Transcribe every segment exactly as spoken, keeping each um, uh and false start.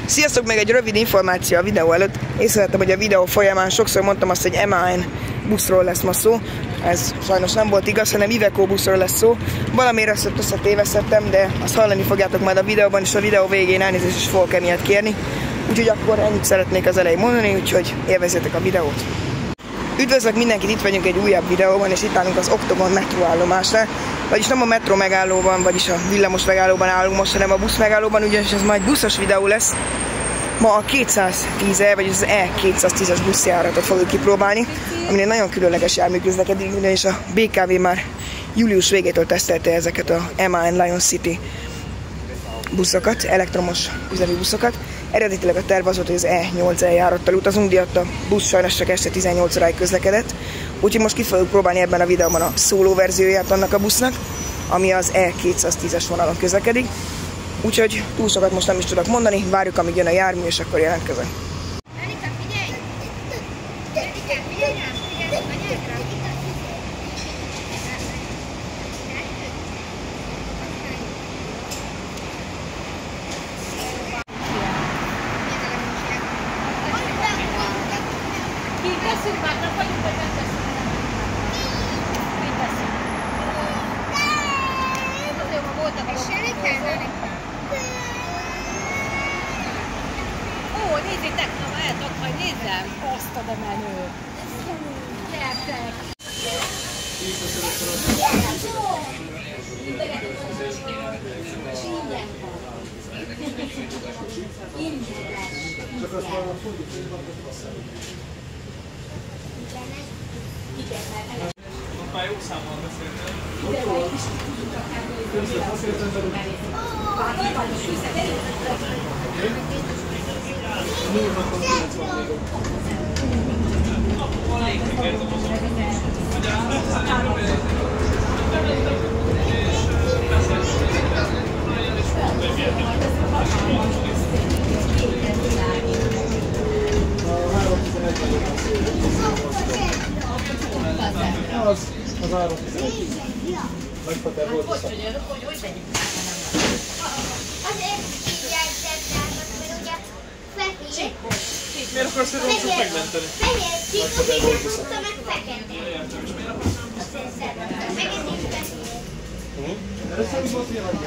Sziasztok, még egy rövid információ a videó előtt. Észrevettem, hogy a videó folyamán sokszor mondtam azt, hogy em á en buszról lesz ma szó. Ez sajnos nem volt igaz, hanem Iveco buszról lesz szó. Valamiért ezt összetévesztettem, de azt hallani fogjátok majd a videóban, és a videó végén elnézést is fogok emiatt kérni. Úgyhogy akkor ennyit szeretnék az elején mondani, úgyhogy élvezzétek a videót. Üdvözlök mindenkit, itt vagyunk egy újabb videóban, és itt állunk az Oktogon metróállomásnál. Vagyis nem a metró megállóban, vagyis a villamos megállóban állunk most, hanem a busz megállóban, ugyanis ez majd buszos videó lesz. Ma a kétszáztíz E, vagyis az E kétszáztízes buszjáratot fogjuk kipróbálni, aminél nagyon különleges jármű közlekedik, ugyanis a bé ká vé már július végétől tesztelte ezeket a em á en Lion City buszokat, elektromos üzemű buszokat. Eredetileg a terv az volt, hogy az E nyolc E járattal utazunk, de a busz sajnos csak este tizennyolc óráig közlekedett. Úgyhogy most ki fogjuk próbálni ebben a videóban a szóló verzióját annak a busznak, ami az E kétszáztízes vonalon közlekedik. Úgyhogy túl sokat most nem is tudok mondani, várjuk, amíg jön a jármű, és akkor jelentkezek. Ó, nézzétek, na várjátok, majd nézzem! Azt a de menő! Gyertek! Már jó számmal beszéltem. Az, az három tizenegy. Nagypater volt a szak. Hogy hogy tegyük? Azért így jegyzettelnek, mert ugye fehér. Miért akarsz egy rosszat megmenteni? Fehér csíkot, így húzta meg fekete. Azért szeretem. Meg ez is fehér. Először is volt ilyen nagy.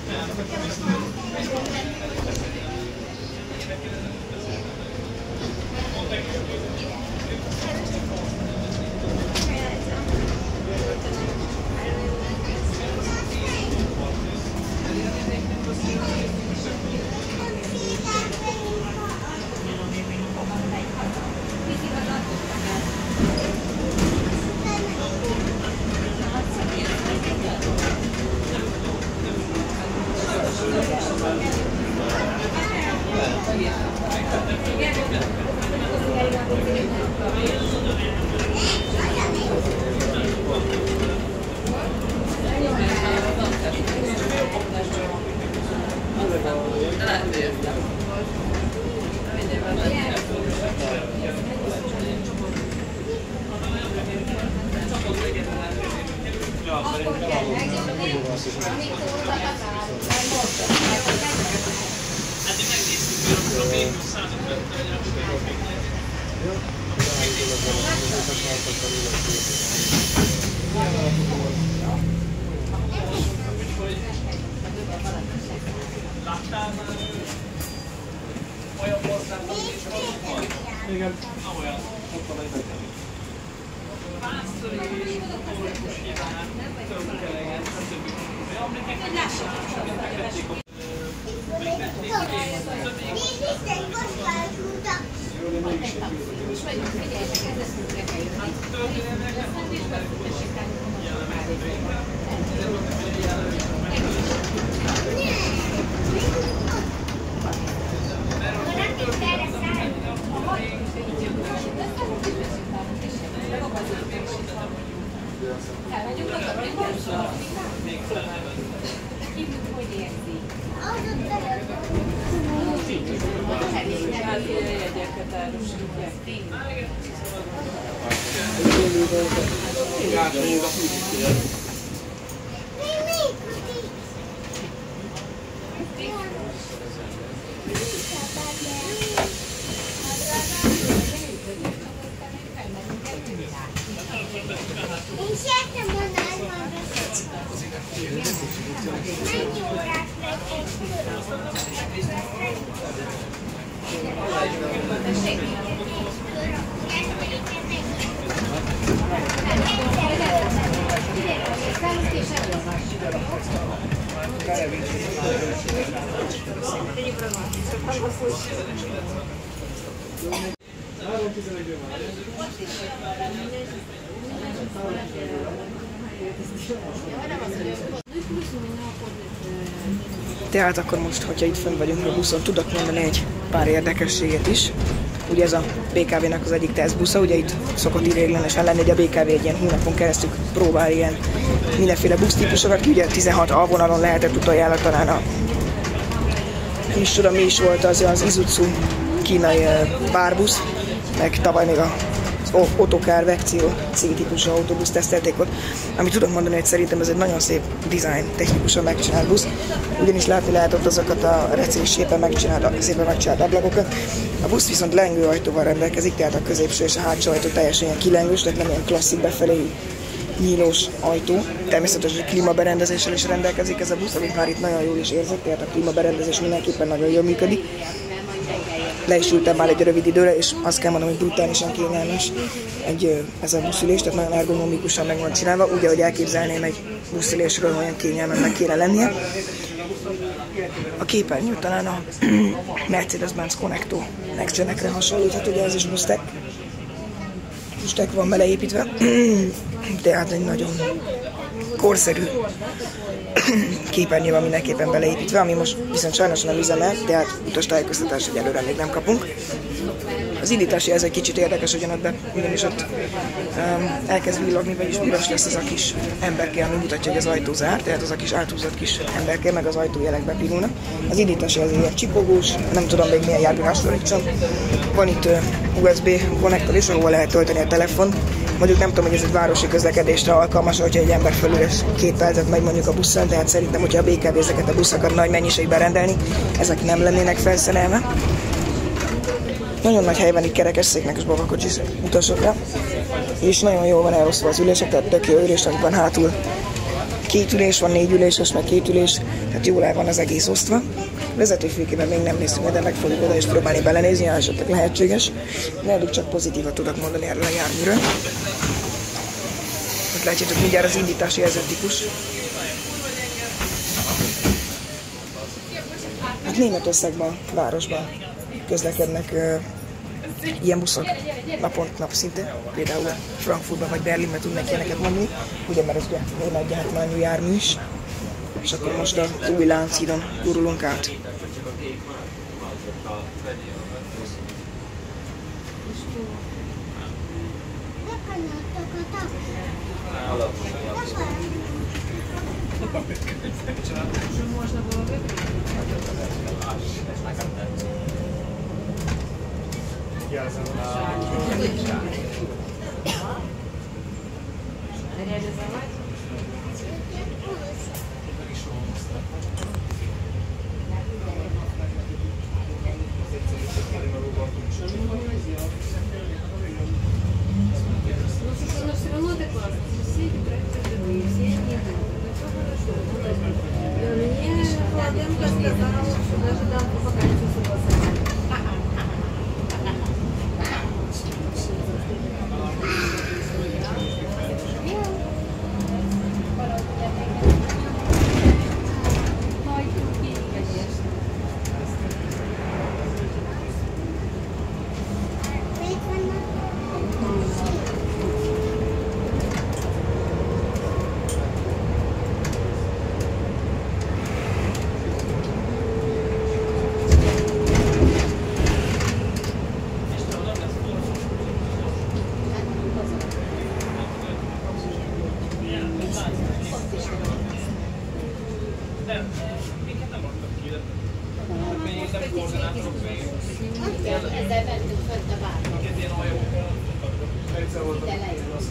Láttál már olyan országban, és van? Igen. Olyan. Ott van egy megyen. Párszor is, motorikus hibán, tök eleget, stb. Hogy lássatok, hogy megvették a... Megvették a... Most vagyunk, figyeljetek, ez lesz úgy rekeljön. Hát történelmek nem volt, és befutessék rá, elmegyünk oda, még hívjuk, hogy érzi. Jegyeket árusítják. Tehát akkor most, hogyha itt fönn vagyunk a buszon, tudok mondani egy pár érdekességet is. Ugye ez a bé ká vé-nek az egyik tesztbusza, ugye itt szokott ideiglenesen lenni, hogy a bé ká vé egy ilyen hónapon keresztül próbál ilyen mindenféle busztípusokat, ki ugye tizenhat A vonalon lehetett utoljára talán a, nem is tudom mi is volt az, az Isuzu kínai bárbusz, meg tavaly még a Otokár Vectio C-típusú autóbusz tesztelték ott, amit tudok mondani, hogy szerintem ez egy nagyon szép design, technikusan megcsinált busz, ugyanis látni lehet ott azokat a recés szépen megcsinált, szépen megcsinált ablakokat. A busz viszont lengő ajtóval rendelkezik, tehát a középső és a hátsó ajtó teljesen ilyen kilengős, tehát nem ilyen klasszik befelé nyílós ajtó. Természetesen klímaberendezéssel is rendelkezik ez a busz, amit már itt nagyon jól is érzek, tehát a klímaberendezés mindenképpen nagyon jól működik. Le is ültem már egy rövid időre, és azt kell mondanom, hogy brutálisan kényelmes egy, ez a buszülés, tehát nagyon ergonomikusan meg van csinálva, úgy, ahogy elképzelném egy buszülésről, olyan kényelmesnek kéne lennie. A képernyő talán a Mercedes-Benz Connecto Next-Gen-ekre hasonlít, ugye ez is busztek, busztek van beleépítve, tehát egy nagyon korszerű képernyő van mindenképpen beleépítve, ami most viszont sajnos nem üzemel, tehát utas tájékoztatás egyelőre még nem kapunk. Az indítási ez egy kicsit érdekes, ugyanott, de ugyanis ott um, elkezd villogni, vagyis piros lesz az a kis emberke, ami mutatja, hogy az ajtó zárt, tehát az a kis áthúzott kis emberke, meg az ajtójelek bepirulnak. Az indítási ez ilyen csipogós, nem tudom még milyen járművásról itt sem. Van itt uh, u es bé konnektor is, ahol lehet tölteni a telefon. Mondjuk nem tudom, hogy ez egy városi közlekedésre alkalmas, hogyha egy ember fölül és két percet megy mondjuk a buszon, tehát szerintem, hogyha a bé ká vé ezeket a buszokat nagy mennyiségben rendelni, ezek nem lennének felszerelve. Nagyon nagy hely van itt kerekesszéknek és babakocsis utasokra, és nagyon jól van elosztva az ülések, tehát tök jó ülések van hátul. Két ülés van, négy üléses, meg két ülés, tehát jól el van az egész osztva. Vezetőfülkében még nem néztünk, de meg fogjuk oda és próbálni belenézni, ha esetleg lehetséges. De eddig csak pozitívat tudok mondani erről a járműről. Ott látjátok mindjárt az indítási jelzőtípus. Hát Németországban, városban közlekednek uh, ilyen buszok napont nap szinte, például Frankfurtban vagy Berlinben tudnak ilyeneket mondani, ugye mert ez ugye német gyártmányú jármű is, és akkor most az új Lánchídon gurulunk át. Ezzel mentünk fönt a várban. Ide lejött.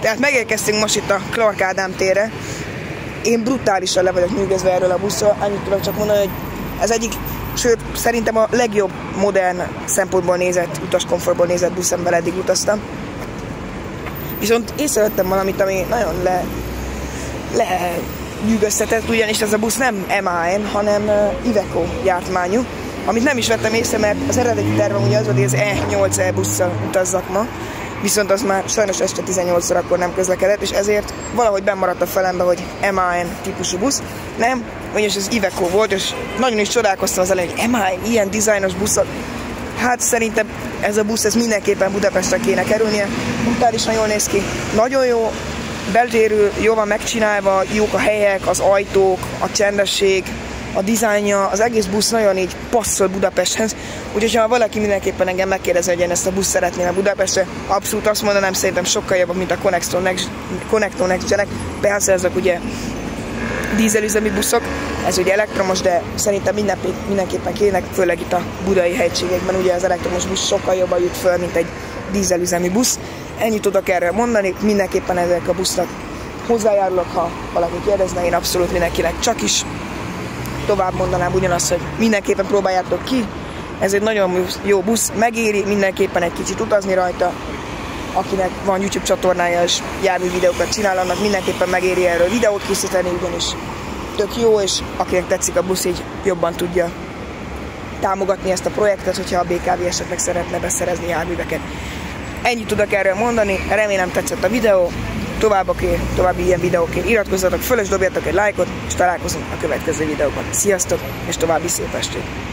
Tehát megérkeztünk most itt a Clark Ádám térre. Én brutálisan le vagyok nyűgözve erről a buszról, annyit tudok csak mondani, hogy ez egyik, sőt szerintem a legjobb modern szempontból nézett, utaskomfortból nézett busz, amivel eddig utaztam. Viszont észrevettem valamit, ami nagyon le, le nyűgöztetett, ugyanis ez a busz nem em á en, hanem Iveco gyártmányú, amit nem is vettem észre, mert az eredeti tervem ugye az volt, hogy az E nyolc E busszal utazzak ma, viszont az már sajnos este tizennyolc órakor nem közlekedett, és ezért valahogy bemaradt a felembe, hogy em á en típusú busz. Nem, ugyanis ez Iveco volt, és nagyon is csodálkoztam az elején, hogy em á en ilyen dizájnos buszok. Hát szerintem ez a busz ez mindenképpen Budapestre kéne kerülnie, brutálisan jól néz ki, nagyon jó, beltérül, jól van megcsinálva, jók a helyek, az ajtók, a csendesség, a dizájnja, az egész busz nagyon így passzol Budapesthez, úgyhogy ha valaki mindenképpen engem megkérdezi, hogy én ezt a buszt szeretném a Budapestre, abszolút azt mondanám, szerintem sokkal jobb, mint a Connector Next, Connector Next Gen-ek. Persze ezek ugye dízelüzemű buszok, ez ugye elektromos, de szerintem mindenképpen kéne, főleg itt a budai helységekben ugye az elektromos busz sokkal jobban jut föl, mint egy dízelüzemű busz. Ennyit tudok erről mondani, mindenképpen ezek a busznak hozzájárulok, ha valaki kérdezne, én abszolút mindenkinek csak is tovább mondanám ugyanazt, hogy mindenképpen próbáljátok ki, ez egy nagyon jó busz, megéri mindenképpen egy kicsit utazni rajta, akinek van YouTube csatornája és jármű videókat csinál, annak mindenképpen megéri erről videót készíteni, ugyanis tök jó, és akinek tetszik a busz, így jobban tudja támogatni ezt a projektet, hogyha a bé ká vé esetleg szeretne beszerezni járműveket. Ennyit tudok erről mondani, remélem tetszett a videó, további, további ilyen videókért iratkozzatok föl, és dobjatok egy lájkot, és találkozunk a következő videóban. Sziasztok, és további szép estét!